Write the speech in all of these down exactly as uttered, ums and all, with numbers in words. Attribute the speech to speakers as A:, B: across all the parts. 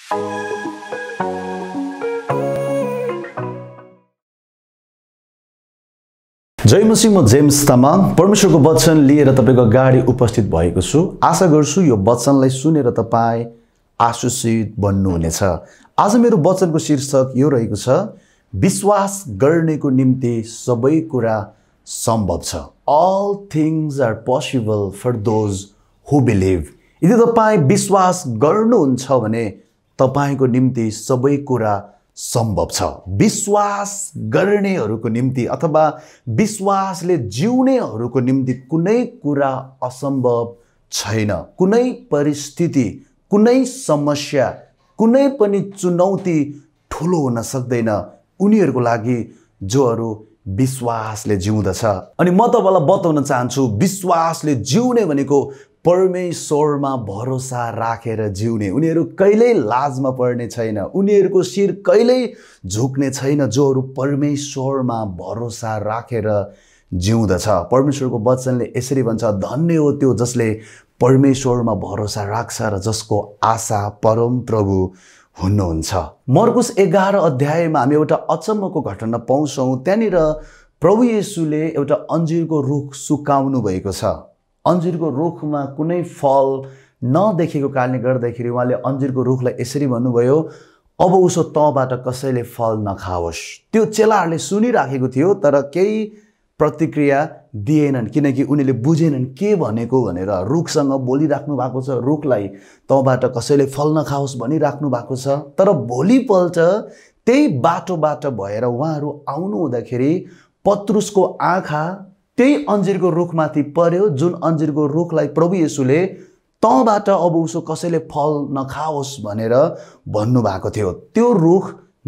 A: जय मसीह, म जेम्स तामाङ परमेश्वरको वचन लिएर तपाईको अगाडि उपस्थित भएको छु। आशा गर्छु यो वचनलाई सुनेर तपाई आशीषित बन्नुहुनेछ। आज मेरो वचनको शीर्षक यो रहेको छ, विश्वास गर्नेको निम्ति सबै कुरा सम्भव छ। All things are possible for those who believe। यदि तपाई विश्वास गर्नुहुन्छ भने तपाईको निम्ति सबै कुरा सम्भव छ। विश्वास गर्नेहरूको निम्ति अथवा विश्वासले जिउनेहरूको निम्ति कुनै कुरा असम्भव छैन। कुनै परिस्थिति, कुनै समस्या, कुनै पनि चुनौती ठुलो हुन सक्दैन उनीहरूको लागि जोहरू विश्वासले जिउँदछ। अनि म तपाईलाई बताउन चाहन्छु, विश्वासले जिउने भनेको परमेश्वरमा भरोसा राखेर जिउने। उनीहरू कहिल्यै लाजमा पर्ने छैन, उनीहरूको शिर कहिल्यै झुक्ने छैन जोहरू परमेश्वरमा भरोसा राखेर जिउँदछ। परमेश्वरको वचनले यसरी भन्छ, धन्य हो त्यो जसले परमेश्वरमा भरोसा राख्छ र जसको आशा परम प्रभु हुनुहुन्छ। मर्कुस एघार अध्यायमा हामी एउटा अचम्मको घटना पाउँछौँ। त्यहाँनिर प्रभु येशूले एउटा अन्जिरको रुख सुकाउनु भएको छ। अन्जिरको रुखमा कुनै फल नदेखेको कारणले गर्दाखेरि उहाँले अन्जिरको रुखलाई यसरी भन्नुभयो, अब उसो तँबाट कसैले फल नखाओस्। त्यो चेलाहरूले सुनिराखेको थियो तर केही प्रतिक्रिया दिएनन्, किनकि उनीहरूले बुझेनन् के भनेको भनेर। रुखसँग बोलिराख्नु भएको छ, रुखलाई तँबाट कसैले फल नखाओस् भनिराख्नु भएको छ। तर भोलिपल्ट त्यही बाटोबाट भएर उहाँहरू आउनु हुँदाखेरि पत्रुसको आँखा त्यही अन्जिरको रुखमाथि पर्यो, जुन अन्जिरको रुखलाई प्रभु येशूले तँबाट अब उसो कसैले फल नखाओस् भनेर भन्नुभएको थियो। त्यो रुख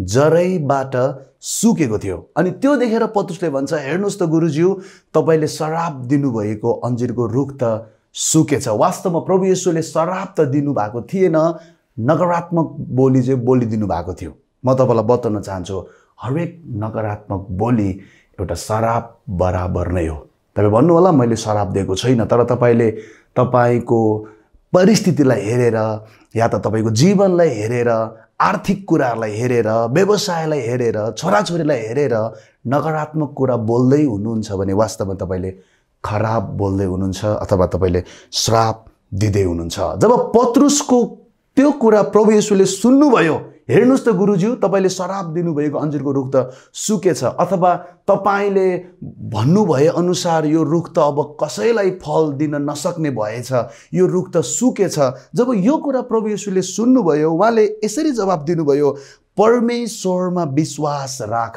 A: जरैबाट सुकेको थियो। अनि त्यो देखेर पत्रुसले भन्छ, हेर्नुहोस् त गुरुज्यू, तपाईँले श्राप दिनुभएको अन्जिरको रुख त सुकेछ। वास्तवमा प्रभु येशूले श्राप त दिनुभएको थिएन, नकारात्मक बोली चाहिँ बोलिदिनु भएको थियो। म तपाईँलाई बताउन चाहन्छु, हरेक नकारात्मक बोली एउटा श्राप बराबर नै हो। तपाईँ भन्नु होला मैले श्राप दिएको छैन, तर तपाईँले तपाईँको परिस्थितिलाई हेरेर या त तपाईँको जीवनलाई हेरेर, आर्थिक कुराहरूलाई हेरेर, व्यवसायलाई हेरेर, छोराछोरीलाई हेरेर नकारात्मक कुरा बोल्दै हुनुहुन्छ भने वास्तवमा तपाईँले खराब बोल्दै हुनुहुन्छ अथवा तपाईँले श्राप दिँदै हुनुहुन्छ। जब पत्रुसको त्यो कुरा प्रभु येशूले सुन्नुभयो, हेर्नुहोस् त गुरुज्यू, तपाईँले श्राप दिनुभएको अन्जिरको रुख त सुकेछ, अथवा तपाईँले भन्नुभए अनुसार यो रुख त अब कसैलाई फल दिन नसक्ने भएछ, यो रुख त सुकेछ। जब यो कुरा प्रभु येशूले सुन्नुभयो, उहाँले यसरी जवाब दिनुभयो, परमेश्वरमा विश्वास राख।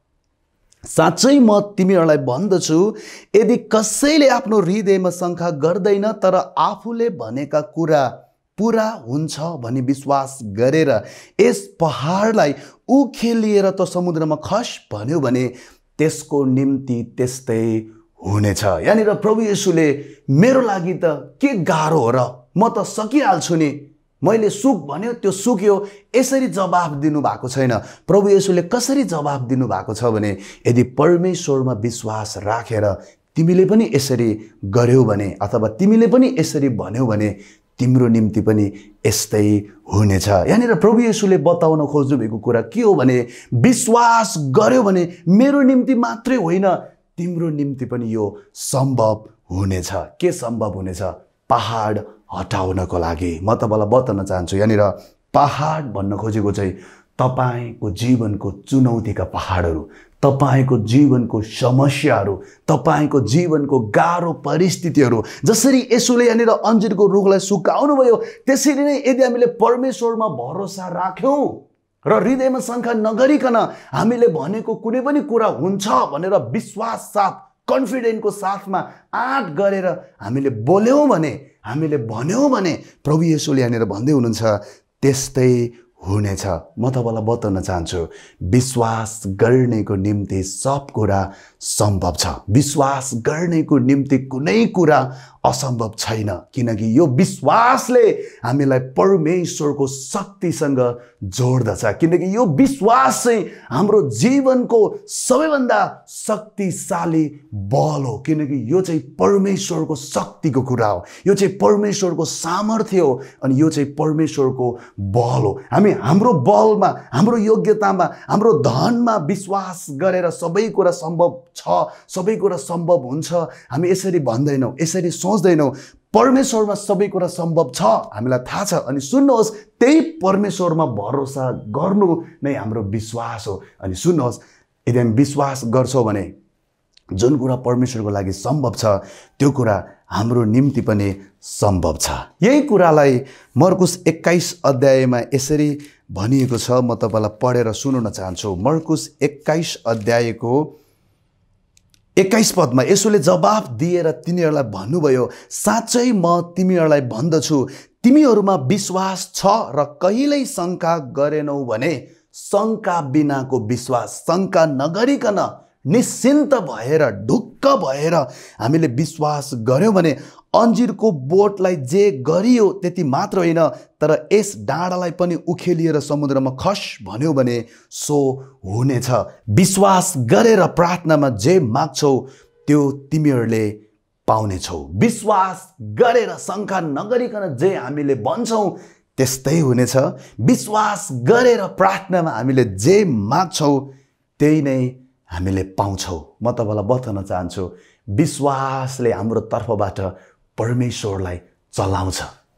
A: साँच्चै म तिमीहरूलाई भन्दछु, यदि कसैले आफ्नो हृदयमा शङ्का गर्दैन तर आफूले भनेका कुरा पूरा हुन्छ भनी विश्वास गरेर यस पहाडलाई उखेलिएर त समुद्रमा खस भन्यो भने त्यसको निम्ति त्यस्तै हुनेछ। यानी र प्रभु येशूले मेरो लागि त के गाह्रो हो र, म त सकिहाल्छु नि, मैले सुक भन्यो त्यो सुक्यो, यसरी जवाब दिनु भएको छैन। प्रभु येशूले कसरी जवाब दिनु भएको छ भने, यदि परमेश्वरमा विश्वास राखेर तिमीले पनि यसरी गर्यौ भने अथवा तिमीले पनि यसरी भन्यौ भने तिम्रो निम्ति पनि यस्तै हुनेछ। यहाँनिर प्रभु येशूले बताउन खोज्नु भएको कुरा के हो भने, विश्वास गर्यो भने मेरो निम्ति मात्रै होइन, तिम्रो निम्ति पनि यो सम्भव हुनेछ। के सम्भव हुनेछ? पहाड हटाउनको लागि। म तपाईँलाई बताउन चाहन्छु, यहाँनिर पहाड भन्न खोजेको चाहिँ तपाईँको जीवनको चुनौतीका पहाडहरू, तपाईको जीवनको समस्याहरू, तपाईको जीवनको गाह्रो परिस्थितिहरू। जसरी येशूले यहाँनिर अन्जिरको रुखलाई सुकाउनु भयो, त्यसरी नै यदि हामीले परमेश्वरमा भरोसा राख्यौँ र हृदयमा शङ्का नगरिकन हामीले भनेको कुनै पनि कुरा हुन्छ भनेर विश्वास साथ, कन्फिडेन्टको साथमा आँट गरेर हामीले बोल्यौँ भने, हामीले भन्यौँ भने प्रभु येशूले यहाँनिर भन्दै हुनुहुन्छ त्यस्तै हुनेछ। म तपाईलाई बताउन चाहन्छु, विश्वास गर्नेको निम्ति सब कुरा सम्भव छ। विश्वास गर्नेको निम्ति कुनै कुरा असम्भव छैन, किनकि यो विश्वासले हामीलाई परमेश्वरको शक्तिसँग जोड्दछ, किनकि यो विश्वास चाहिँ हाम्रो जीवनको सबैभन्दा शक्तिशाली बल हो, किनकि यो चाहिँ परमेश्वरको शक्तिको कुरा हो, यो चाहिँ परमेश्वरको सामर्थ्य हो, अनि यो चाहिँ परमेश्वरको बल हो। हामी हाम्रो बलमा, हाम्रो योग्यतामा, हाम्रो धनमा विश्वास गरेर सबै कुरा सम्भव छ, सबै कुरा सम्भव हुन्छ हामी यसरी भन्दैनौँ, यसरी सोच्दैनौँ। परमेश्वरमा सबै कुरा सम्भव छ, हामीलाई थाहा छ। अनि सुन्नुहोस्, त्यही परमेश्वरमा भरोसा गर्नु नै हाम्रो विश्वास हो। अनि सुन्नुहोस्, यदि हामी विश्वास गर्छौँ भने जुन कुरा परमेश्वरको लागि सम्भव छ त्यो कुरा हाम्रो निम्ति पनि सम्भव छ। यही कुरालाई मर्कुस एक्काइस अध्यायमा यसरी भनिएको छ, म तपाईँलाई पढेर सुनाउन चाहन्छु। मर्कुस एक्काइस अध्यायको एक्काइस पदमा यसोले जवाफ दिएर तिनीहरूलाई भन्नुभयो, साँच्चै म तिमीहरूलाई भन्दछु, तिमीहरूमा विश्वास छ र कहिल्यै शङ्का गरेनौ भने, शङ्का बिनाको विश्वास, शङ्का नगरिकन निश्चिन्त भएर ढुक्क भएर हामीले विश्वास गर्यौँ भने अन्जिरको बोटलाई जे गरियो त्यति मात्र होइन, तर यस डाँडालाई पनि उखेलिएर समुद्रमा खस भन्यो भने सो हुनेछ। विश्वास गरेर प्रार्थनामा जे माग्छौ त्यो तिमीहरूले पाउनेछौ। विश्वास गरेर शङ्का नगरिकन जे हामीले भन्छौँ त्यस्तै हुनेछ। विश्वास गरेर प्रार्थनामा हामीले जे माग्छौँ त्यही नै हामीले पाउँछौँ। म तपाईँलाई बताउन चाहन्छु, विश्वासले हाम्रो तर्फबाट परमेश्वरलाई चलाउँछ।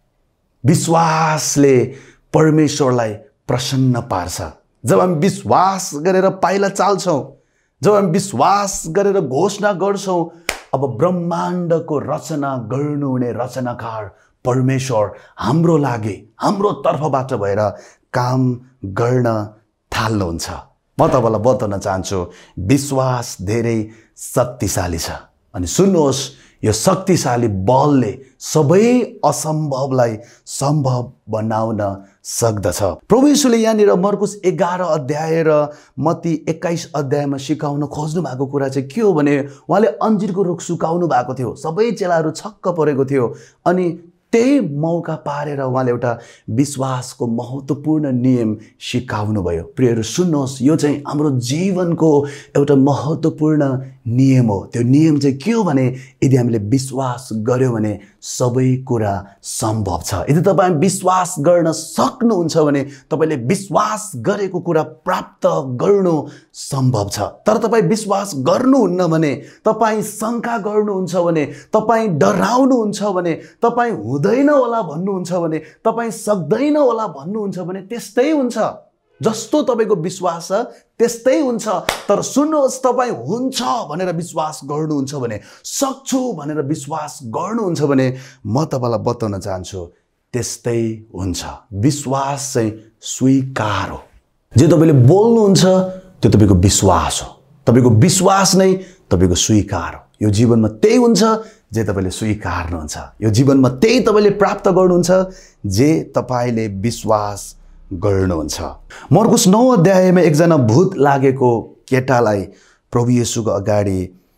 A: विश्वासले परमेश्वरलाई प्रसन्न पार्छ। जब हामी विश्वास गरेर पाइला चाल्छौँ, जब हामी विश्वास गरेर घोषणा गर्छौँ, अब ब्रह्माण्डको रचना गर्नुहुने रचनाकार परमेश्वर हाम्रो लागि, हाम्रो तर्फबाट भएर काम गर्न थाल्नुहुन्छ। म तपाईँलाई बताउन चाहन्छु, विश्वास धेरै शक्तिशाली छ। अनि सुन्नुहोस्, यो शक्तिशाली बलले सबै असम्भवलाई सम्भव बनाउन सक्दछ। प्रभु यीशुले यहाँनिर मर्कुस एघार अध्याय र मत्ती एक्काइस अध्यायमा सिकाउन खोज्नु भएको कुरा चाहिँ के हो भने, उहाँले अन्जिरको रुख सुकाउनु भएको थियो, सबै चेलाहरू छक्क परेको थियो। अनि त्यही मौका पारेर उहाँले एउटा विश्वासको महत्त्वपूर्ण नियम सिकाउनु भयो। प्रियहरू सुन्नुहोस्, यो चाहिँ हाम्रो जीवनको एउटा महत्त्वपूर्ण नियम हो। त्यो नियम चाहिँ के हो भने, यदि हामीले विश्वास गर्यौँ भने सबै कुरा सम्भव छ। यदि तपाईँ विश्वास गर्न सक्नुहुन्छ भने तपाईँले विश्वास गरेको कुरा प्राप्त गर्नु सम्भव छ। तर तपाईँ विश्वास गर्नुहुन्न भने, तपाईँ शङ्का गर्नुहुन्छ भने, तपाईँ डराउनुहुन्छ भने, तपाईँ हुँदैन होला भन्नुहुन्छ भने, तपाईँ सक्दैन होला भन्नुहुन्छ भने त्यस्तै हुन्छ। जस्तो तपाईँको विश्वास छ त्यस्तै हुन्छ। तर सुन्नुहोस्, तपाईँ हुन्छ भनेर विश्वास गर्नुहुन्छ भने, सक्छु भनेर विश्वास गर्नुहुन्छ भने म तपाईँलाई बताउन चाहन्छु त्यस्तै हुन्छ। विश्वास चाहिँ स्वीकार हो। जे तपाईँले बोल्नुहुन्छ त्यो तपाईँको विश्वास हो। तपाईँको विश्वास नै तपाईँको स्वीकार हो। यो जीवनमा त्यही हुन्छ जे तपाईँले स्वीकार्नुहुन्छ। यो जीवनमा त्यही तपाईँले प्राप्त गर्नुहुन्छ जे तपाईँले विश्वास गर्नुहुन्छ। मर्कुस नौ अध्यायमा एकजना भूत लागेको केटालाई प्रभु येशूको अगाडि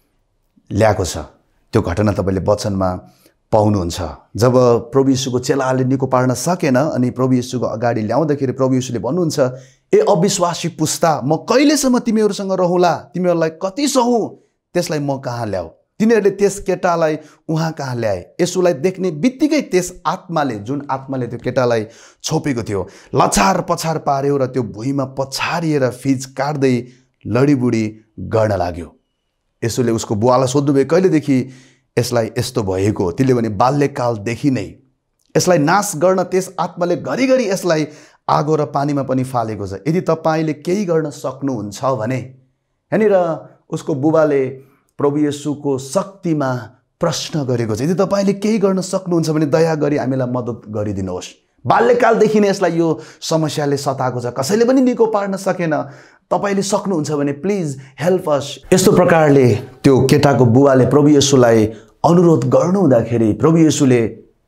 A: ल्याएको छ। त्यो घटना तपाईँले वचनमा पाउनुहुन्छ। जब प्रभु येशूको चेलाले निको पार्न सकेन अनि प्रभु येशूको अगाडि ल्याउँदाखेरि प्रभु येशूले भन्नुहुन्छ, ए अविश्वासी पुस्ता, म कहिलेसम्म तिमीहरूसँग रहँला? तिमीहरूलाई कति सहौँ? त्यसलाई म कहाँ ल्याऊ? तिनीहरूले त्यस केटालाई उहाँ कहाँ ल्याए। यसुलाई देख्ने बित्तिकै त्यस आत्माले, जुन आत्माले त्यो केटालाई छोपेको थियो, लछार पछार पार्यो र त्यो भुइँमा पछारिएर फिज काट्दै लडीबुडी गर्न लाग्यो। यसुले उसको बुवालाई सोध्नुभयो, कहिलेदेखि यसलाई यस्तो भएको? त्यसले भने बाल्यकालदेखि नै। यसलाई नाश गर्न त्यस आत्माले घरिघरि यसलाई आगो र पानीमा पनि फालेको छ। यदि तपाईँले केही गर्न सक्नुहुन्छ भने, यहाँनिर उसको बुबाले प्रभु येशूको शक्तिमा प्रश्न गरेको छ, यदि तपाईँले केही गर्न सक्नुहुन्छ भने दया गरी हामीलाई मद्दत गरिदिनुहोस्। बाल्यकालदेखि नै यसलाई यो समस्याले सताएको छ, कसैले पनि निको पार्न सकेन। तपाईँले सक्नुहुन्छ भने प्लिज हेल्प अस। यस्तो प्रकारले त्यो केटाको बुबाले प्रभु येशूलाई अनुरोध गर्नु हुँदाखेरि प्रभु येशूले,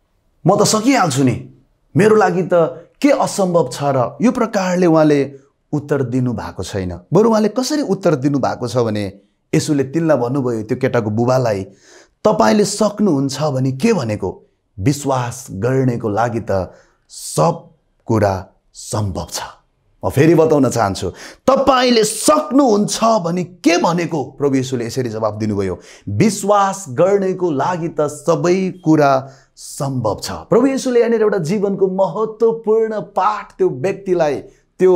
A: म त सकिहाल्छु नि, मेरो लागि त के असम्भव छ र? यो प्रकारले उहाँले उत्तर दिनु भएको छैन। बरु उहाँले कसरी उत्तर दिनु भएको छ भने, येशूले तिनलाई भन्नुभयो, त्यो केटाको बुबालाई, तपाईले सक्नुहुन्छ भने के भनेको विश्वास गर्नेको लागि त सब कुरा सम्भव छ। म फेरि बताउन चाहन्छु, तपाईले सक्नुहुन्छ भने के भनेको प्रभु येशूले यसरी जवाब दिनुभयो, विश्वास गर्नेको लागि त सबै कुरा सम्भव छ। प्रभु येशूले यहाँनिर एउटा जीवनको महत्त्वपूर्ण पाठ त्यो व्यक्तिलाई, त्यो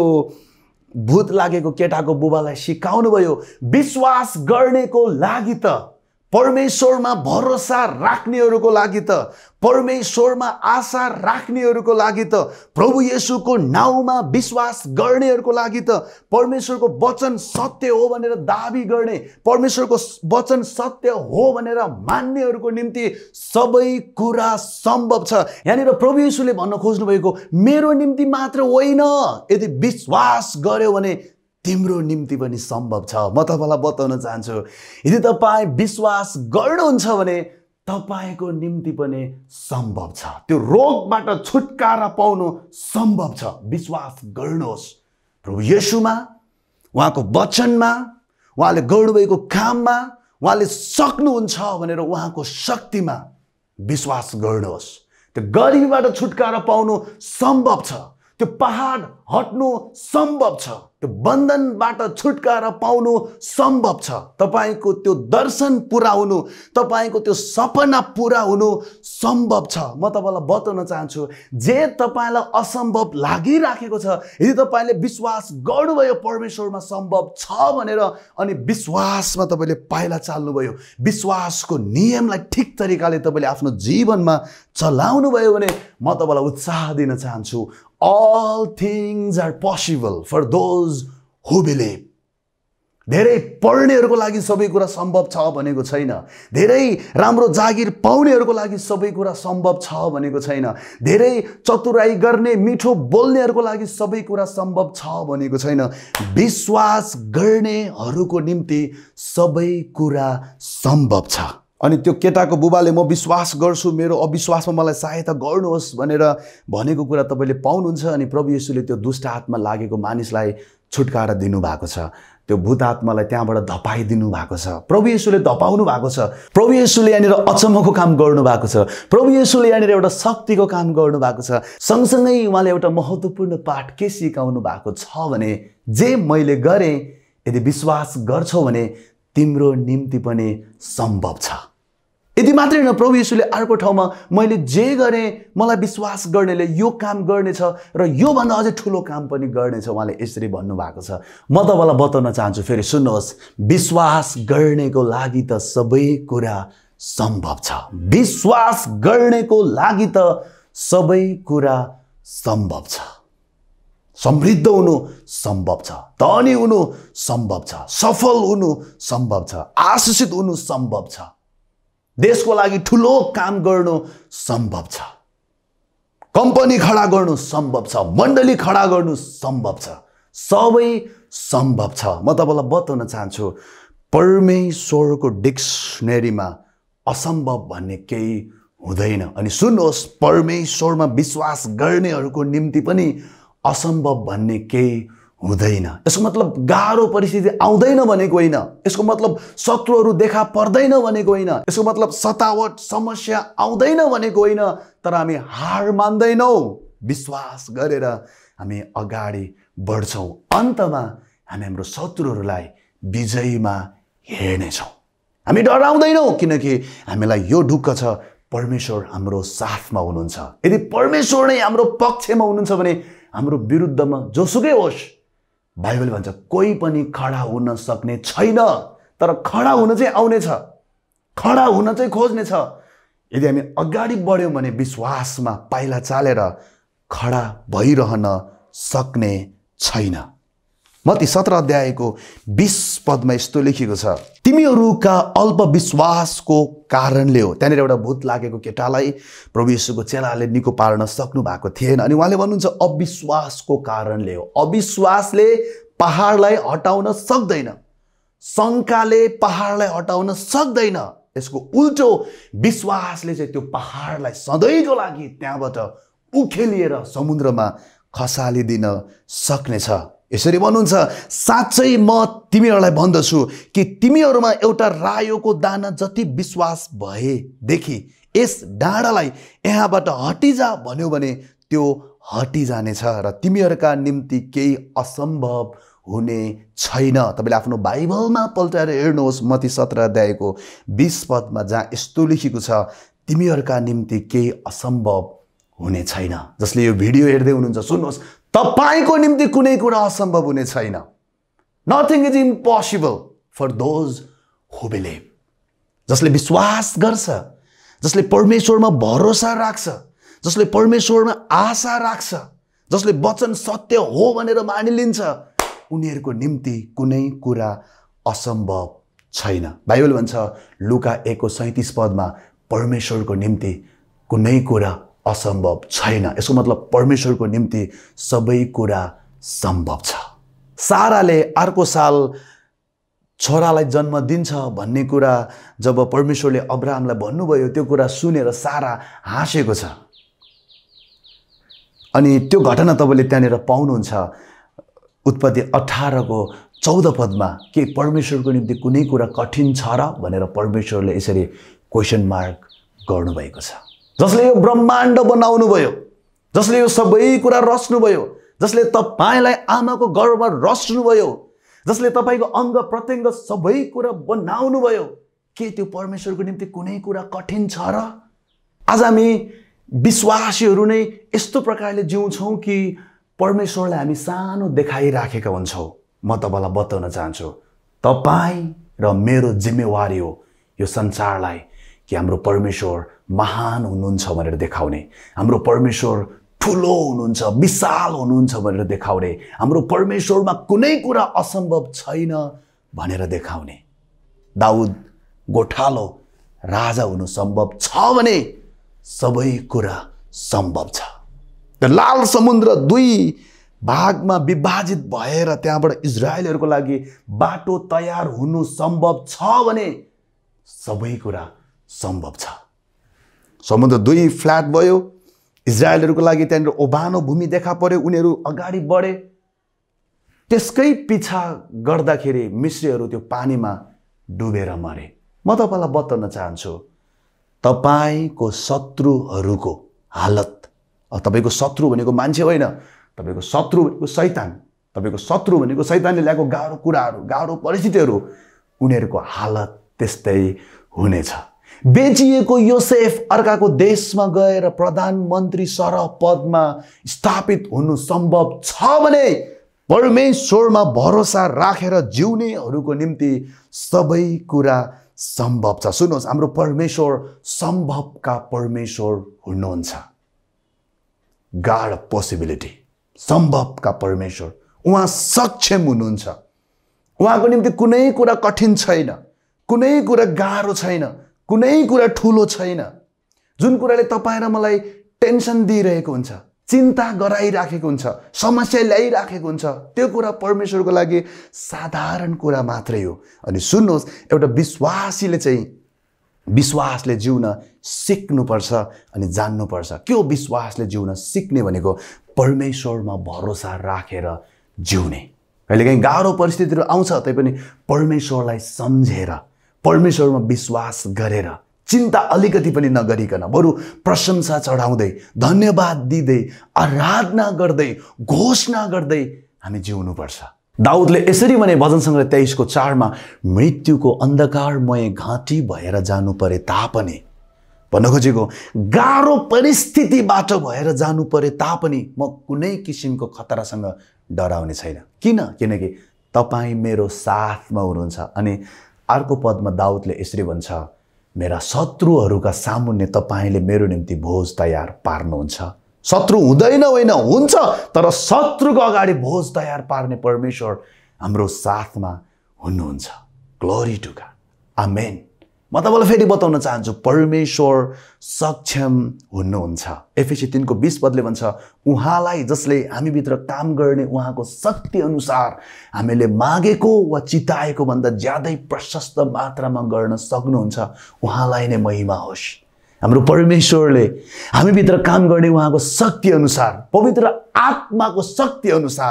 A: भूत लागेको केटाको बुबालाई सिकाउनु भयो। विश्वास गर्नेको लागि त, परमेश्वरमा भरोसा राख्नेहरूको लागि त, परमेश्वरमा आशा राख्नेहरूको लागि त, प्रभु येशूको नाउँमा विश्वास गर्नेहरूको लागि त, परमेश्वरको वचन सत्य हो भनेर दाबी गर्ने, परमेश्वरको वचन सत्य हो भनेर मान्नेहरूको निम्ति सबै कुरा सम्भव छ। यहाँनिर प्रभु येशूले भन्न खोज्नु भएको मेरो निम्ति मात्र होइन, यदि विश्वास गर्यो भने तिम्रो निम्ति पनि सम्भव छ। म तपाईलाई बताउन चाहन्छु, यदि तपाईँ विश्वास गर्नुहुन्छ भने तपाईको निम्ति पनि सम्भव छ। त्यो रोगबाट छुटकारा पाउनु सम्भव छ। विश्वास गर्नुहोस् प्रभु येशूमा, उहाँको वचनमा, उहाँले गर्नुभएको काममा, उहाँले सक्नुहुन्छ भनेर उहाँको शक्तिमा विश्वास गर्नुहोस्। त्यो गरिबीबाट छुटकारा पाउनु सम्भव छ। त्यो पहाड हट्नु सम्भव छ। त्यो बन्धनबाट छुटकारा पाउनु सम्भव छ। तपाईको त्यो दर्शन पूरा हुनु, तपाईको त्यो सपना पूरा हुनु सम्भव छ। म तपाईलाई बताउन चाहन्छु, जे तपाईलाई असम्भव लागिराखेको छ, यदि तपाईले विश्वास गर्नुभयो परमेश्वरमा सम्भव छ भनेर, अनि विश्वासमा तपाईले पाइला चाल्नुभयो, विश्वासको नियमलाई ठिक तरिकाले तपाईले आफ्नो जीवनमा चलाउनु भयो भने म तपाईलाई उत्साह दिन चाहन्छु, all things are possible for those who believe. धेरै पढ्नेहरूको लागि सबै कुरा सम्भव छ भनेको छैन। धेरै राम्रो जागिर पाउनेहरूको लागि सबै कुरा सम्भव छ भनेको छैन। धेरै चतुराई गर्ने, मिठो बोल्नेहरूको लागि सबै कुरा सम्भव छ भनेको छैन। विश्वास गर्नेहरूको निम्ति सबै कुरा सम्भव छ। अनि त्यो केटाको बुबाले म विश्वास गर्छु, मेरो अविश्वासमा मलाई सहायता गर्नुहोस् भनेर भनेको कुरा तपाईले पाउनुहुन्छ। अनि प्रभु येशूले त्यो दुष्ट आत्मा लागेको मानिसलाई छुटकारा दिनुभएको छ। त्यो भूत आत्मालाई त्यहाँबाट धपाइदिनु भएको छ। प्रभु येशूले धपाउनु भएको छ। प्रभु येशूले यहाँनिर अचम्मको काम गर्नु भएको छ। प्रभु येशूले यहाँनिर एउटा शक्तिको काम गर्नु भएको छ। सँगसँगै उहाँले एउटा महत्त्वपूर्ण पाठ के सिकाउनु भएको छ भने, जे मैले गरेँ यदि विश्वास गर्छौ भने तिम्रो निम्ति पनि सम्भव छ। यदि मात्रै होइन, प्रभु येशूले अर्को ठाउँमा मैले जे गरेँ मलाई विश्वास गर्नेले यो काम गर्नेछ र योभन्दा अझै ठुलो काम पनि गर्नेछ, उहाँले यसरी भन्नुभएको छ। म तपाईँलाई बताउन चाहन्छु, फेरि सुन्नुहोस्, विश्वास गर्नेको लागि त सबै कुरा सम्भव छ। विश्वास गर्नेको लागि त सबै कुरा सम्भव छ। समृद्ध हुनु सम्भव छ, धनी हुनु सम्भव छ, सफल हुनु सम्भव छ, आशीषित हुनु सम्भव छ, देशको लागि ठुलो काम गर्नु सम्भव छ, कम्पनी खडा गर्नु सम्भव छ, मण्डली खडा गर्नु सम्भव छ, सबै सम्भव छ। म तपाईलाई बताउन चाहन्छु, परमेश्वरको डिक्सनरीमा असम्भव भन्ने केही हुँदैन। अनि सुन्नुहोस्, परमेश्वरमा विश्वास गर्नेहरूको निम्ति पनि असम्भव भन्ने केही हुँदैन। यसको मतलब गाह्रो परिस्थिति आउँदैन भनेको होइन। यसको मतलब शत्रुहरू देखा पर्दैन भनेको होइन। यसको मतलब सतावट समस्या आउँदैन भनेको होइन। तर हामी हार मान्दैनौँ, विश्वास गरेर हामी अगाडि बढ्छौँ। अन्तमा हामी हाम्रो शत्रुहरूलाई विजयीमा हेर्नेछौँ। हामी डराउँदैनौँ, किनकि हामीलाई यो ढुक्क छ, परमेश्वर हाम्रो साथमा हुनुहुन्छ। यदि परमेश्वर नै हाम्रो पक्षमा हुनुहुन्छ भने हाम्रो विरुद्धमा जोसुकै होस्, बाइबल भन्छ कोही पनि खडा हुन सक्ने छैन। तर खडा हुन चाहिँ आउनेछ, खडा हुन चाहिँ खोज्नेछ। यदि हामी अगाडि बढ्यौँ भने विश्वासमा पाइला चालेर खडा भइरहन सक्ने छैन। मत्ती सत्र अध्यायको बीस पदमा यस्तो लेखिएको छ, तिमीहरूका अल्प विश्वासको कारणले हो। त्यहाँनिर एउटा भूत लागेको केटालाई प्रभु येशूको चेलाले निको पार्न सक्नु भएको थिएन। अनि उहाँले भन्नुहुन्छ अविश्वासको कारणले हो। अविश्वासले पहाडलाई हटाउन सक्दैन, शङ्काले पहाडलाई हटाउन सक्दैन। यसको उल्टो विश्वासले चाहिँ त्यो पहाडलाई सधैँको लागि त्यहाँबाट उखेलिएर समुद्रमा खसालिदिन सक्नेछ। यसरी भन्नुहुन्छ, साँच्चै म तिमीहरूलाई भन्दछु कि तिमीहरूमा एउटा रायोको दाना जति विश्वास भएदेखि यस डाँडालाई यहाँबाट हटिजा भन्यो भने त्यो हटिजानेछ र तिमीहरूका निम्ति केही असम्भव हुने छैन। तपाईँले आफ्नो बाइबलमा पल्टाएर हेर्नुहोस् मत्ती सत्र अध्यायको बीस पदमा, जहाँ यस्तो लेखेको छ, तिमीहरूका निम्ति केही असम्भव हुने छैन। जसले यो भिडियो हेर्दै हुनुहुन्छ सुन्नुहोस्, तपाईको निम्ति कुनै कुरा असम्भव हुने छैन। Nothing is impossible for those who believe. जसले विश्वास गर्छ, जसले परमेश्वरमा भरोसा राख्छ, जसले परमेश्वरमा आशा राख्छ, जसले वचन सत्य हो भनेर मानिलिन्छ, उनीहरूको निम्ति कुनै कुरा असम्भव छैन। बाइबल भन्छ लुका एकको सैँतिस पदमा, परमेश्वरको निम्ति कुनै कुरा असम्भव छैन। यसको मतलब परमेश्वरको निम्ति सबै कुरा सम्भव छ। साराले अर्को साल छोरालाई जन्म दिन्छ भन्ने कुरा जब परमेश्वरले अब्राहमलाई भन्नुभयो, त्यो कुरा सुनेर सारा हाँसेको छ। अनि त्यो घटना तपाईँले त्यहाँनिर पाउनुहुन्छ उत्पत्ति अठारको चौध पदमा, के परमेश्वरको निम्ति कुनै कुरा कठिन छ र भनेर परमेश्वरले यसरी क्वेसन मार्क गर्नुभएको छ। जसले यो ब्रह्माण्ड बनाउनु भयो, जसले यो सबै कुरा रच्नुभयो, जसले तपाईँलाई आमाको गर्भमा रच्नुभयो, जसले तपाईँको अङ्ग प्रत्यङ्ग सबै कुरा बनाउनु भयो, के त्यो परमेश्वरको निम्ति कुनै कुरा कठिन छ र? आज हामी विश्वासीहरू नै यस्तो प्रकारले जिउँछौँ कि परमेश्वरलाई हामी सानो देखाइराखेका हुन्छौँ। म तपाईँलाई बताउन चाहन्छु, तपाईँ र मेरो जिम्मेवारी हो यो संसारलाई कि हाम्रो परमेश्वर महान हुनुहुन्छ भनेर देखाउने, हाम्रो परमेश्वर ठुलो हुनुहुन्छ, विशाल हुनुहुन्छ भनेर देखाउने, हाम्रो परमेश्वरमा कुनै कुरा असम्भव छैन भनेर देखाउने। दाउद गोठालो राजा हुनु सम्भव छ भने सबै कुरा सम्भव छ। लाल समुद्र दुई भागमा विभाजित भएर त्यहाँबाट इजरायलहरूको लागि बाटो तयार हुनु सम्भव छ भने सबै कुरा सम्भव छ। समुद्र दुई फ्ल्याट भयो, इजरायलहरूको लागि त्यहाँनिर ओभानो भूमि देखा पर्यो, उनीहरू अगाडि बढे। त्यसकै पिछा गर्दाखेरि मिश्रीहरू त्यो पानीमा डुबेर मरे। म तपाईँलाई बताउन चाहन्छु, तपाईँको शत्रुहरूको हालत, तपाईँको शत्रु भनेको मान्छे होइन, तपाईँको शत्रु भनेको शैतान, तपाईँको शत्रु भनेको शैतानले ल्याएको गाह्रो कुराहरू, गाह्रो परिस्थितिहरू, उनीहरूको हालत त्यस्तै हुनेछ। बेचिएको योसेफ अर्काको देशमा गएर प्रधानमन्त्री सरह पदमा स्थापित हुनु सम्भव छ भने परमेश्वरमा भरोसा राखेर जिउनेहरूको निम्ति सबै कुरा सम्भव छ। सुन्नुहोस्, हाम्रो परमेश्वर सम्भवका परमेश्वर हुनुहुन्छ। गॉड अफ पोसिबिलिटी, सम्भवका परमेश्वर, उहाँ सक्षम हुनुहुन्छ। उहाँको निम्ति कुनै कुरा कठिन छैन, कुनै कुरा गाह्रो छैन, कुनै कुरा ठुलो छैन। जुन कुराले तपाईँ र मलाई टेन्सन दिइरहेको हुन्छ, चिन्ता गराइराखेको हुन्छ, समस्या ल्याइराखेको हुन्छ, त्यो कुरा परमेश्वरको लागि साधारण कुरा मात्रै हो। अनि सुन्नुहोस्, एउटा विश्वासीले चाहिँ विश्वासले जिउन सिक्नुपर्छ अनि जान्नुपर्छ। के हो विश्वासले जिउन सिक्ने भनेको? परमेश्वरमा भरोसा राखेर जिउने। कहिलेकाहीँ गाह्रो परिस्थितिहरू आउँछ तैपनि परमेश्वरलाई सम्झेर, परमेश्वरमा विश्वास गरेर, चिन्ता अलिकति पनि नगरिकन, बरु प्रशंसा चढाउँदै, धन्यवाद दिँदै, आराधना गर्दै, घोषणा गर्दै हामी जिउनुपर्छ। दाउदले यसरी भने भजन सङ्ग्रह तेइसको चारमा, मृत्युको अन्धकारमय घाँटी भएर जानु परे तापनि, भन्न खोजेको गाह्रो परिस्थितिबाट भएर जानु परे तापनि म कुनै किसिमको खतरासँग डराउने छैन। किन? किनकि तपाईँ मेरो साथमा हुनुहुन्छ। अनि अर्को पदमा दाउदले यसरी भन्छ, मेरा शत्रुहरूका सामुन्ने तपाईँले मेरो निम्ति भोज तयार पार्नुहुन्छ। शत्रु हुँदैन होइन, हुन्छ, तर शत्रुको अगाडि भोज तयार पार्ने परमेश्वर हाम्रो साथमा हुनुहुन्छ। Glory to God, amen. म तपाईँलाई फेरि बताउन चाहन्छु, परमेश्वर सक्षम हुनुहुन्छ। एफएसी तीनको बीस पदले भन्छ, उहाँलाई जसले हामीभित्र काम गर्ने उहाँको शक्ति अनुसार हामीले मागेको वा चिताएको भन्दा ज्यादै प्रशस्त मात्रामा गर्न सक्नुहुन्छ, उहाँलाई नै महिमा होस्। हाम्रो परमेश्वरले हामीभित्र काम गर्ने उहाँको शक्ति अनुसार, पवित्र आत्माको शक्ति अनुसार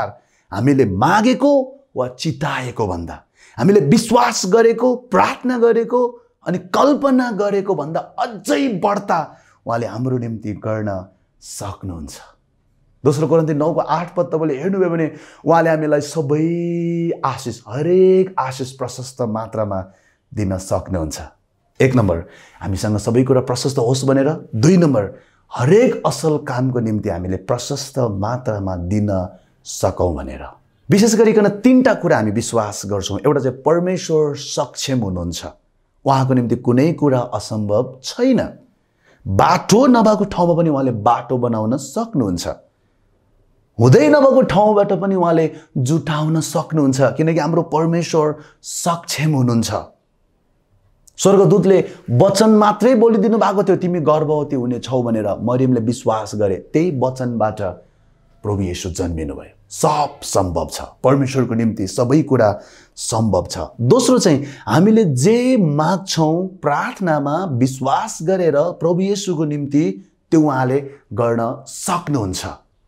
A: हामीले मागेको वा चिताएको भन्दा, हामीले विश्वास गरेको, प्रार्थना गरेको अनि कल्पना गरेको भन्दा अझै बढ्ता उहाँले हाम्रो निम्ति गर्न सक्नुहुन्छ। दोस्रो कोरिन्थी नौ को आठ पद तपाईँले हेर्नुभयो भने उहाँले हामीलाई सबै आशिष, हरेक आशिष प्रशस्त मात्रामा दिन सक्नुहुन्छ। एक नम्बर, हामीसँग सबै कुरा प्रशस्त होस् भनेर। दुई नम्बर, हरेक असल कामको निम्ति हामीले प्रशस्त मात्रामा दिन सकौँ भनेर। विशेष गरिकन तीनटा कुरा हामी विश्वास गर्छौँ। एउटा चाहिँ परमेश्वर सक्षम हुनुहुन्छ, उहाँको निम्ति कुनै कुरा असम्भव छैन। बाटो नभएको ठाउँमा पनि उहाँले बाटो बनाउन सक्नुहुन्छ, हुँदै नभएको ठाउँबाट पनि उहाँले जुटाउन सक्नुहुन्छ, किनकि हाम्रो परमेश्वर सक्षम हुनुहुन्छ। स्वर्गदूतले वचन मात्रै बोलिदिनु भएको थियो, तिमी गर्भवती हुने छौ भनेर। मरियमले विश्वास गरे, त्यही वचनबाट प्रभु येशू जन्मिनु भयो। सब सम्भव छ, परमेश्वरको निम्ति सबै कुरा सम्भव छ। दोस्रो चाहिँ हामीले जे माग्छौँ प्रार्थनामा विश्वास गरेर प्रभु येशूको निम्ति त्यो उहाँले गर्न सक्नुहुन्छ।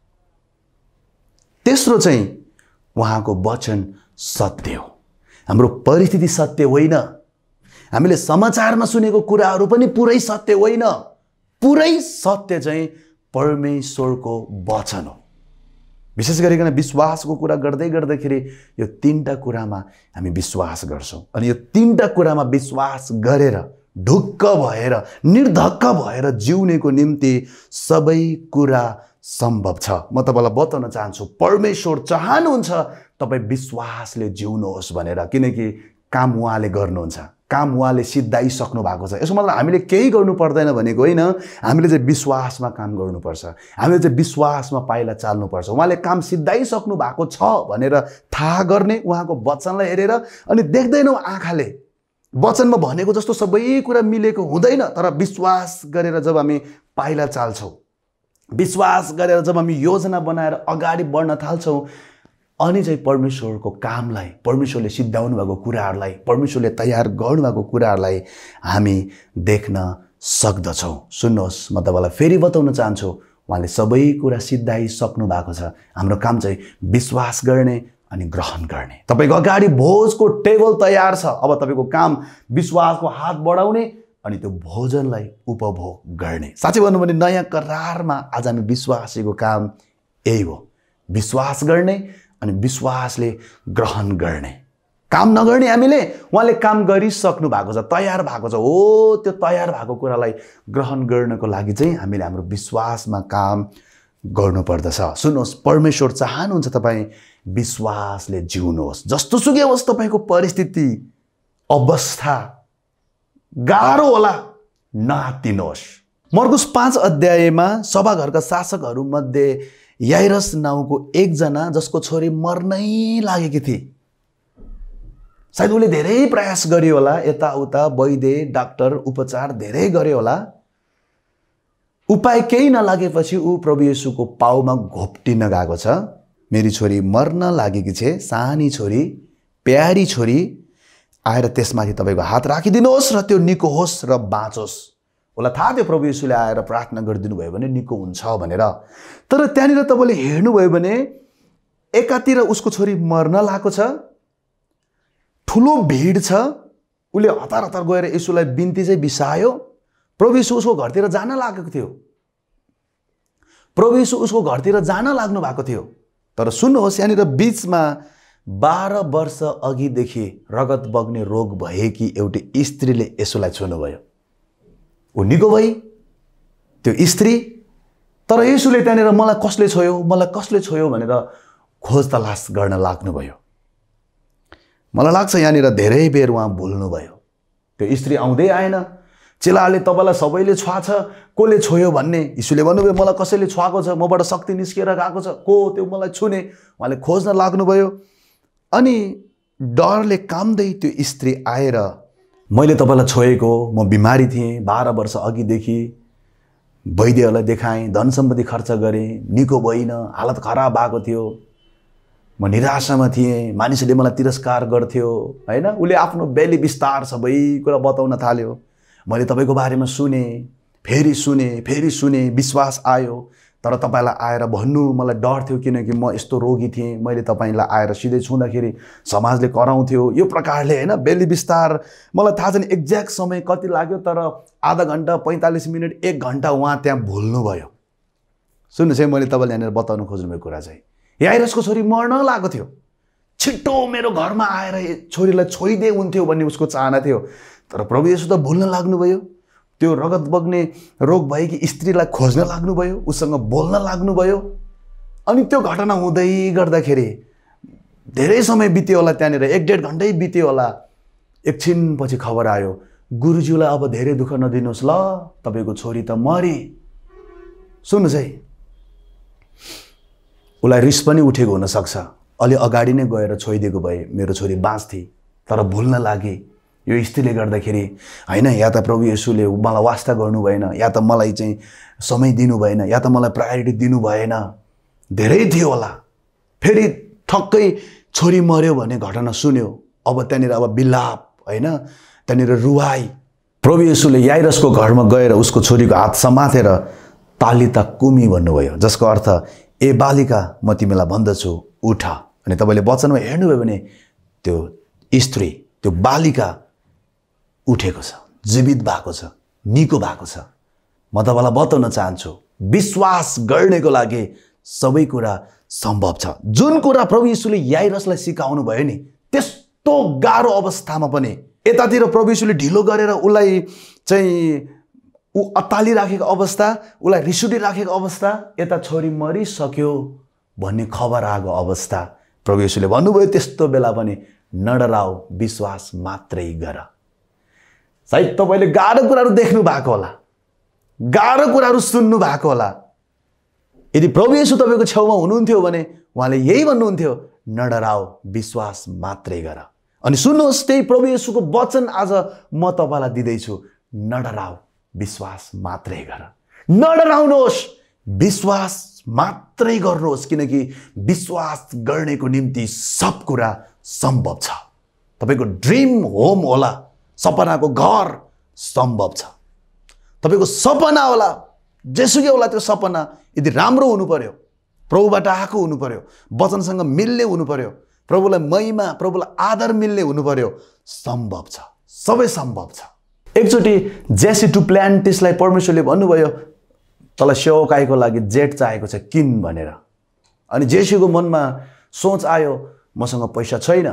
A: तेस्रो चाहिँ उहाँको वचन सत्य हो, हाम्रो परिस्थिति सत्य होइन, हामीले समाचारमा सुनेको कुराहरू पनि पुरै सत्य होइन। पुरै सत्य चाहिँ परमेश्वरको वचन हो। विशेष गरिकन विश्वासको कुरा गर्दै गर्दाखेरि यो तीनटा कुरामा हामी विश्वास गर्छौँ अनि यो तीनटा कुरामा विश्वास गरेर ढुक्क भएर निर्धक्क भएर जिउनेको निम्ति सबै कुरा सम्भव छ। म तपाईलाई बताउन चाहन्छु, परमेश्वर चाहनुहुन्छ तपाईँ विश्वासले जिउनुहोस् भनेर, किनकि काम उहाँले गर्नुहुन्छ, काम उहाँले सिद्धाइसक्नु भएको छ। यसो मतलब हामीले केही गर्नु पर्दैन भनेको होइन, हामीले चाहिँ विश्वासमा काम गर्नुपर्छ, हामीले चाहिँ विश्वासमा पाइला चाल्नुपर्छ। उहाँले काम सिद्धाइसक्नु भएको छ भनेर थाहा गर्ने उहाँको वचनलाई हेरेर, अनि देख्दैनौँ आँखाले वचनमा भनेको जस्तो सबै कुरा मिलेको हुँदैन, तर विश्वास गरेर जब हामी पाइला चाल्छौँ, विश्वास गरेर जब हामी योजना बनाएर अगाडि बढ्न थाल्छौँ, अनि चाहिँ परमेश्वरको कामलाई, परमेश्वरले सिद्धाउनु भएको कुराहरूलाई, परमेश्वरले तयार गर्नुभएको कुराहरूलाई हामी देख्न सक्दछौँ। सुन्नुहोस्, म तपाईँलाई फेरि बताउन चाहन्छु, उहाँले सबै कुरा सिद्धाइसक्नु भएको छ। हाम्रो काम चाहिँ विश्वास गर्ने अनि ग्रहण गर्ने। तपाईँको अगाडि भोजको टेबल तयार छ, अब तपाईँको काम विश्वासको हात बढाउने अनि त्यो भोजनलाई उपभोग गर्ने। साँच्चै भन्नु भने नयाँ करारमा आज हामी विश्वासीको काम यही हो, विश्वास गर्ने अनि विश्वासले ग्रहण गर्ने। काम नगर्ने हामीले, उहाँले काम गरिसक्नु भएको छ, तयार भएको छ। हो, त्यो तयार भएको कुरालाई ग्रहण गर्नको लागि चाहिँ हामीले हाम्रो विश्वासमा काम गर्नुपर्दछ। सुन्नुहोस्, परमेश्वर चाहनुहुन्छ तपाईँ विश्वासले जिउनुहोस्। जस्तो सुकै होस् तपाईँको परिस्थिति अवस्था, गाह्रो होला, नआत्तिनुहोस्। मर्कुस पाँच अध्यायमा सभाघरका शासकहरूमध्ये याइरस नाउँको एकजना जसको छोरी मर्नै लागेकी थिए, सायद उसले धेरै प्रयास गर्यो होला, यताउता वैद्य डाक्टर उपचार धेरै गर्यो होला, उपाय केही नलागेपछि ऊ प्रभु येशूको पाउमा घोप्टिन गएको छ। मेरी छोरी मर्न लागेकी छे, सानी छोरी, प्यारी छोरी, आएर त्यसमाथि तपाईँको हात राखिदिनुहोस् र त्यो निको होस् र बाँचोस्। उसलाई थाहा थियो प्रभु येशूले आएर प्रार्थना गरिदिनु भयो भने निको हुन्छ भनेर। तर त्यहाँनिर तपाईँले हेर्नुभयो भने एकातिर उसको छोरी मर्न लागेको छ, ठुलो भिड छ, उसले हतार हतार गएर येशूलाई बिन्ती चाहिँ बिसायो। प्रभु येशू उसको घरतिर जान लागेको थियो, प्रभु येशू उसको घरतिर जान लाग्नु भएको थियो। तर सुन्नुहोस्, यहाँनिर बिचमा बाह्र वर्ष अघिदेखि रगत बग्ने रोग भएकी एउटी स्त्रीले येशूलाई छुनुभयो। ऊ निको भई त्यो स्त्री। तर येशूले त्यहाँनिर मलाई कसले छोयो, मलाई कसले छोयो भनेर खोज तलास गर्न लाग्नुभयो। मलाई लाग्छ यहाँनिर धेरै बेर उहाँ भुल्नुभयो। त्यो स्त्री आउँदै आएन, चेलाले तपाईँलाई सबैले छुवा छ, कसले छोयो भन्ने। यीशुले भन्नुभयो मलाई कसैले छुवाएको छ, मबाट शक्ति निस्किएर गएको छ, को त्यो मलाई छुने, उहाँले खोज्न लाग्नुभयो। अनि डरले कामदै त्यो स्त्री आएर, मैले तपाईँलाई छोएको, म बिमारी थिएँ, बाह्र वर्ष अघिदेखि वैद्यहरूलाई देखाएँ, धन सम्पत्ति खर्च गरेँ, निको भइनँ, हालत खराब भएको थियो, म निराशामा थिएँ, मानिसहरूले मलाई तिरस्कार गर्थ्यो हैन। उसले आफ्नो बेली विस्तार सबै कुरा बताउन थाल्यो। मैले तपाईँको बारेमा सुने, फेरि सुने, फेरि सुने, विश्वास आयो, तर तपाईँलाई आएर भन्नु मलाई डर थियो किनकि म यस्तो रोगी थिएँ मैले तपाईँलाई आएर सिधै छुँदाखेरि समाजले कराउँथ्यो यो प्रकारले हैन बेली बिस्तार मलाई थाहा छैन एक्ज्याक्ट समय कति लाग्यो तर आधा घण्टा पैँतालिस मिनट एक घण्टा उहाँ त्यहाँ भुल्नुभयो। सुन्नुहोस् है मैले तपाईँलाई यहाँनिर बताउनु खोज्नुभएको कुरा चाहिँ याइरसको छोरी मर्न लागेको थियो छिट्टो मेरो घरमा आएर छोरीलाई छोइदिए हुन्थ्यो भन्ने उसको चाहना थियो तर प्रभु येशू त भुल्न लाग्नुभयो। त्यो रगत बग्ने रोग भएकी स्त्रीलाई खोज्न लाग्नुभयो उसँग बोल्न लाग्नुभयो अनि त्यो घटना हुँदै गर्दाखेरि धेरै समय बित्यो होला त्यहाँनिर एक डेढ घन्टै बित्यो होला। एकछिनपछि खबर आयो गुरुज्यूलाई अब धेरै दुःख नदिनुहोस् ल तपाईँको छोरी त मरी। सुन्नुहोस् है उसलाई रिस पनि उठेको हुनसक्छ अलि अगाडि नै गएर छोइदिएको भए मेरो छोरी बाँच्थे तर भुल्न लागे यो स्थितिले गर्दाखेरि हैन या त प्रभु येशूले मलाई वास्ता गर्नु भएन या त मलाई चाहिँ समय दिनु भएन या त मलाई प्रायोरिटी दिनु भएन धेरै थियो होला। फेरि ठक्कै छोरी मर्यो भन्ने घटना सुन्यो अब त्यहाँनिर अब बिलाप हैन त्यहाँनिर रुवाई। प्रभु येशूले याइरसको घरमा गएर उसको छोरीको हात समातेर तालिता कुमी भन्नुभयो जसको अर्थ ए बालिका म तिमीलाई भन्दछु उठ। अनि तपाईँले वचनमा हेर्नुभयो भने त्यो स्त्री त्यो बालिका उठेको छ जीवित भएको छ निको भएको छ। म तपाईँलाई बताउन चाहन्छु विश्वास गर्नेको लागि सबै कुरा सम्भव छ। जुन कुरा प्रभु येशूले याइरसलाई सिकाउनु भयो नि त्यस्तो गाह्रो अवस्थामा पनि यतातिर प्रभु येशूले ढिलो गरेर उसलाई चाहिँ ऊ अत्तालिराखेको अवस्था उसलाई रिस उठिराखेको अवस्था यता छोरी मरिसक्यो भन्ने खबर आएको अवस्था प्रभु येशूले भन्नुभयो त्यस्तो बेला पनि नडराऊ विश्वास मात्रै गर। सायद तपाईँले गाह्रो कुराहरू देख्नु भएको होला गाह्रो कुराहरू सुन्नु भएको होला। यदि प्रभु येशू तपाईँको छेउमा हुनुहुन्थ्यो भने उहाँले यही भन्नुहुन्थ्यो नडराऊ विश्वास मात्रै गर। अनि सुन्नुहोस् त्यही प्रभु येशूको वचन आज म तपाईँलाई दिँदैछु नडराऊ विश्वास मात्रै गर। नडराउनुहोस् विश्वास मात्रै गर्नुहोस् किनकि विश्वास गर्नेको निम्ति सब कुरा सम्भव छ। तपाईँको ड्रिम होम होला सपनाको घर सम्भव छ। तपाईँको सपना होला जेसुकै होला त्यो सपना यदि राम्रो हुनु पर्यो प्रभुबाट आएको हुनु पर्यो वचनसँग मिल्ने हुनु पर्यो प्रभुलाई महिमा प्रभुलाई आदर मिल्ने हुनु पर्यो सम्भव छ सबै सम्भव छ। एकचोटि जेसी टु प्लान्टिसलाई परमेश्वरले भन्नुभयो तँलाई सेवकाईको लागि जेट चाहिएको छ किन भनेर। अनि जेसीको मनमा सोच आयो मसँग पैसा छैन।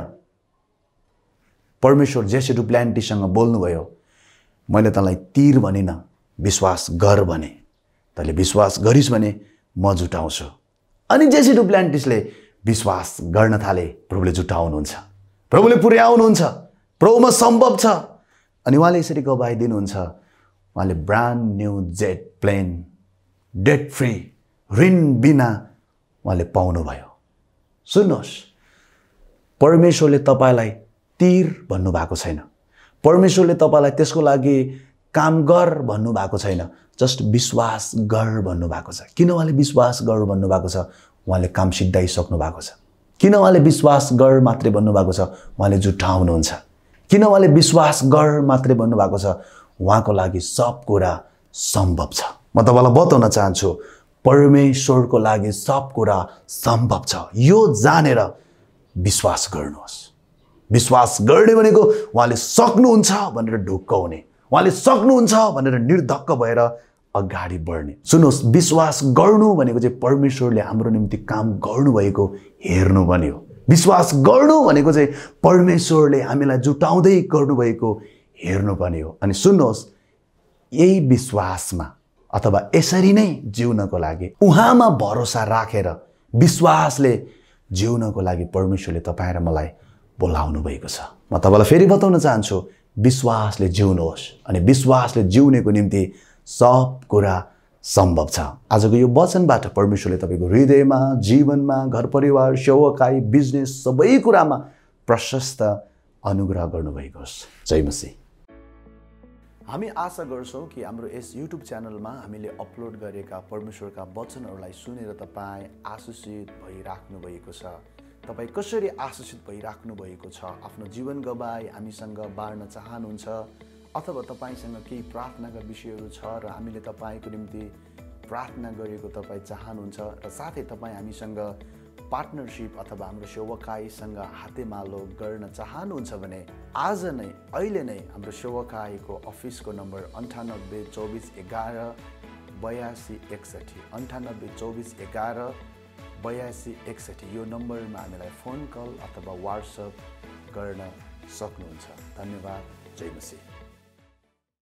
A: परमेश्वर जेसी टु प्लान्टिससँग बोल्नुभयो मैले तँलाई तीर भनिन विश्वास गर भने तैँले विश्वास गरिस् भने म जुटाउँछु। अनि जेसी टु प्लान्टिसले विश्वास गर्न थाले प्रभुले जुटाउनुहुन्छ प्रभुले पुर्याउनुहुन्छ प्रभुमा सम्भव छ। अनि उहाँले यसरी गवाही दिनुहुन्छ उहाँले brand new jet plane debt free ऋण बिना उहाँले पाउनुभयो। सुन्नुहोस् परमेश्वरले तपाईँलाई तीर भन्नुभएको छैन परमेश्वरले तपाईँलाई त्यसको लागि काम गर भन्नुभएको छैन जस्ट विश्वास गर भन्नुभएको छ। किन उहाँले विश्वास गर भन्नुभएको छ उहाँले काम सिद्धाइसक्नु भएको छ। किन उहाँले विश्वास गर मात्रै भन्नुभएको छ उहाँले जुटाउनुहुन्छ। किन उहाँले विश्वास गर मात्रै भन्नुभएको छ उहाँको लागि सब कुरा सम्भव छ। म तपाईँलाई बताउन चाहन्छु परमेश्वरको लागि सब कुरा सम्भव छ। यो जानेर विश्वास गर्नुहोस्। विश्वास गर्ने भनेको उहाँले सक्नुहुन्छ भनेर ढुक्क हुने उहाँले सक्नुहुन्छ भनेर निर्धक्क भएर अगाडि बढ्ने। सुन्नुहोस् विश्वास गर्नु भनेको चाहिँ परमेश्वरले हाम्रो निम्ति काम गर्नुभएको हेर्नु पनि हो। विश्वास गर्नु भनेको चाहिँ परमेश्वरले हामीलाई जुटाउँदै गर्नुभएको हेर्नु पनि हो। अनि सुन्नुहोस् यही विश्वासमा अथवा यसरी नै जिउनको लागि उहाँमा भरोसा राखेर विश्वासले जिउनको लागि परमेश्वरले तपाईँ र मलाई बोलाउनु भएको छ। म तपाईँलाई फेरि बताउन चाहन्छु विश्वासले जिउनुहोस् अनि विश्वासले जिउनेको निम्ति सब कुरा सम्भव छ। आजको यो वचनबाट परमेश्वरले तपाईँको हृदयमा जीवनमा घर परिवार सेवकाई बिजनेस सबै कुरामा प्रशस्त अनुग्रह गर्नुभएको होस्। जय मसीह। हामी आशा गर्छौँ कि हाम्रो यस युट्युब च्यानलमा हामीले अपलोड गरेका परमेश्वरका वचनहरूलाई सुनेर तपाईँ आशीषित भइराख्नु भएको छ। तपाईँ कसरी आशीषित भइराख्नु भएको छ आफ्नो जीवन गवाई हामीसँग बाँड्न चाहनुहुन्छ अथवा तपाईँसँग केही प्रार्थनाका विषयहरू छ र हामीले तपाईँको निम्ति प्रार्थना गरेको तपाईँ चाहनुहुन्छ र साथै तपाईँ हामीसँग पार्टनरशिप अथवा हाम्रो सेवाकाईसँग हातेमालो गर्न चाहनुहुन्छ भने आज नै अहिले नै हाम्रो सेवाकाईको अफिसको नम्बर अन्ठानब्बे चौबिस एघार बयासी एकसठी अन्ठानब्बे चौबिस एघार बयासी एकसठी यो नम्बरमा हामीलाई फोन कल अथवा वाट्सएप गर्न सक्नुहुन्छ। धन्यवाद। जय मसीह।